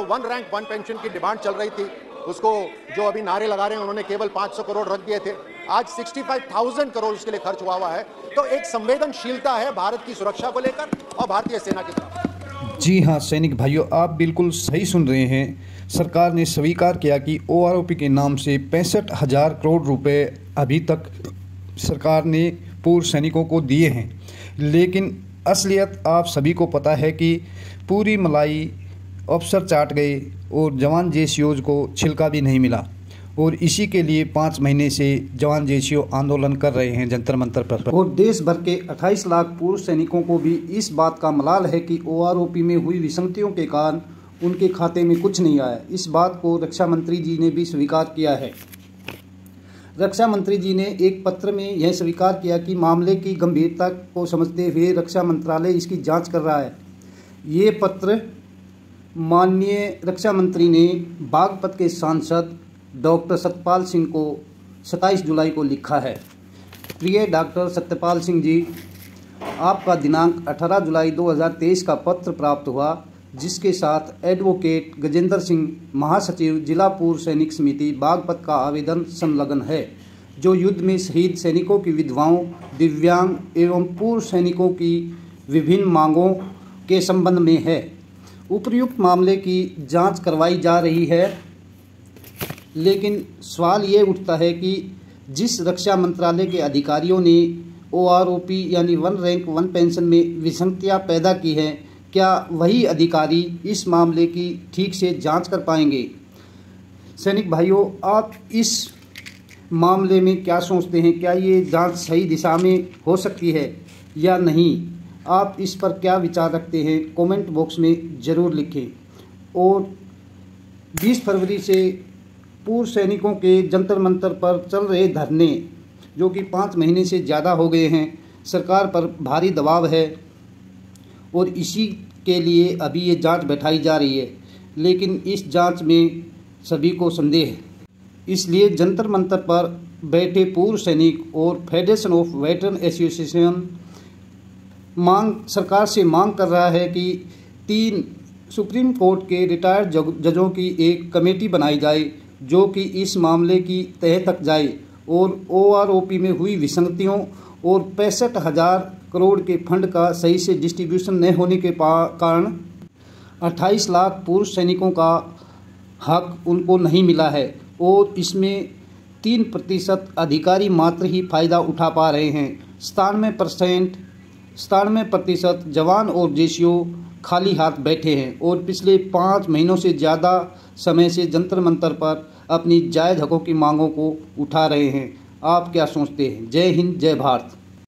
तो 1 rank 1 pension की demand चल रही थी, उसको जो अभी नारे लगा रहे हैं उन्होंने केवल 500 करोड़ रख दिए थे, आज 65,000 करोड़ उसके लिए खर्च हुआ है। तो एक संवेदनशीलता है भारत की सुरक्षा को लेकर और भारतीय सेना की तरफ। जी हाँ सैनिक भाइयों, आप बिल्कुल सही सुन रहे हैं। सरकार ने स्वीकार किया कि OROP के नाम से 65,000 करोड़ रुपए अभी तक सरकार ने पूर्व सैनिकों को दिए हैं, लेकिन असलियत आप सभी को पता है कि पूरी मलाई अफसर चाट गए और जवान JCOs को छिलका भी नहीं मिला। और इसी के लिए 5 महीने से जवान JCO आंदोलन कर रहे हैं जंतर मंतर पर। और देश भर के 28 लाख पूर्व सैनिकों को भी इस बात का मलाल है कि OROP में हुई विसंगतियों के कारण उनके खाते में कुछ नहीं आया। इस बात को रक्षा मंत्री जी ने भी स्वीकार किया है। रक्षा मंत्री जी ने एक पत्र में यह स्वीकार किया कि मामले की गंभीरता को समझते हुए रक्षा मंत्रालय इसकी जांच कर रहा है। ये पत्र माननीय रक्षा मंत्री ने बागपत के सांसद डॉक्टर सत्यपाल सिंह को 27 जुलाई को लिखा है। प्रिय डॉक्टर सत्यपाल सिंह जी, आपका दिनांक 18 जुलाई 2023 का पत्र प्राप्त हुआ, जिसके साथ एडवोकेट गजेंद्र सिंह, महासचिव जिला पूर्व सैनिक समिति बागपत का आवेदन संलग्न है, जो युद्ध में शहीद सैनिकों की विधवाओं, दिव्यांग एवं पूर्व सैनिकों की विभिन्न मांगों के संबंध में है। उपर्युक्त मामले की जांच करवाई जा रही है, लेकिन सवाल ये उठता है कि जिस रक्षा मंत्रालय के अधिकारियों ने OROP यानी 1 रैंक 1 पेंशन में विसंगतियां पैदा की हैं, क्या वही अधिकारी इस मामले की ठीक से जांच कर पाएंगे? सैनिक भाइयों, आप इस मामले में क्या सोचते हैं? क्या ये जांच सही दिशा में हो सकती है या नहीं? आप इस पर क्या विचार रखते हैं? कमेंट बॉक्स में ज़रूर लिखें। और 20 फरवरी से पूर्व सैनिकों के जंतर मंतर पर चल रहे धरने, जो कि 5 महीने से ज़्यादा हो गए हैं, सरकार पर भारी दबाव है और इसी के लिए अभी ये जांच बैठाई जा रही है, लेकिन इस जांच में सभी को संदेह है। इसलिए जंतर मंतर पर बैठे पूर्व सैनिक और फेडरेशन ऑफ वेटरन एसोसिएशन सरकार से मांग कर रहा है कि 3 सुप्रीम कोर्ट के रिटायर्ड जजों की एक कमेटी बनाई जाए, जो कि इस मामले की तह तक जाए और OROP में हुई विसंगतियों और 65,000 करोड़ के फंड का सही से डिस्ट्रीब्यूशन न होने के कारण 28 लाख पूर्व सैनिकों का हक उनको नहीं मिला है और इसमें 3% अधिकारी मात्र ही फ़ायदा उठा पा रहे हैं। 97% जवान और JCO खाली हाथ बैठे हैं और पिछले 5 महीनों से ज़्यादा समय से जंतर मंतर पर अपनी जायज़ हकों की मांगों को उठा रहे हैं। आप क्या सोचते हैं? जय हिंद, जय भारत।